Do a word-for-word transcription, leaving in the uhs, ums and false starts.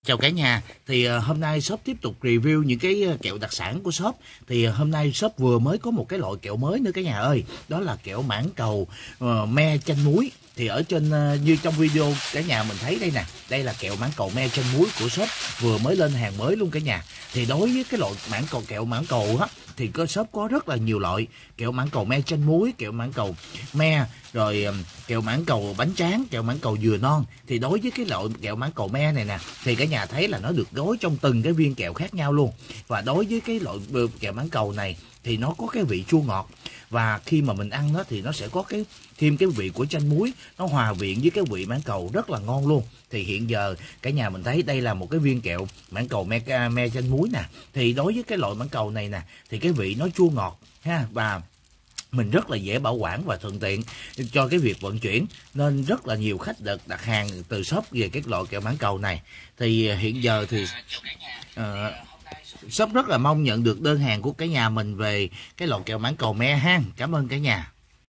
Chào cả nhà, thì uh, hôm nay shop tiếp tục review những cái kẹo đặc sản của shop. Thì uh, hôm nay shop vừa mới có một cái loại kẹo mới nữa cả nhà ơi. Đó là kẹo mãng cầu uh, me chanh muối. Thì ở trên uh, như trong video cả nhà mình thấy đây nè, đây là kẹo mãng cầu me chanh muối của shop vừa mới lên hàng mới luôn cả nhà. Thì đối với cái loại mãng cầu kẹo mãng cầu á thì có shop có rất là nhiều loại kẹo mãng cầu me chanh muối, kẹo mãng cầu me, rồi um, kẹo mãng cầu bánh tráng, kẹo mãng cầu dừa non. Thì đối với cái loại kẹo mãng cầu me này nè thì cả nhà thấy là nó được gói trong từng cái viên kẹo khác nhau luôn. Và đối với cái loại kẹo mãng cầu này thì nó có cái vị chua ngọt, và khi mà mình ăn nó thì nó sẽ có cái thêm cái vị của chanh muối, nó hòa quyện với cái vị mãng cầu rất là ngon luôn. Thì hiện giờ cả nhà mình thấy đây là một cái viên kẹo mãng cầu me, me chanh muối nè. Thì đối với cái loại mãng cầu này nè thì cái vị nó chua ngọt ha, và mình rất là dễ bảo quản và thuận tiện cho cái việc vận chuyển, nên rất là nhiều khách được đặt hàng từ shop về cái loại kẹo mãng cầu này. Thì hiện giờ thì uh, shop rất là mong nhận được đơn hàng của cả nhà mình về cái loại kẹo mãng cầu me ha. Cảm ơn cả nhà.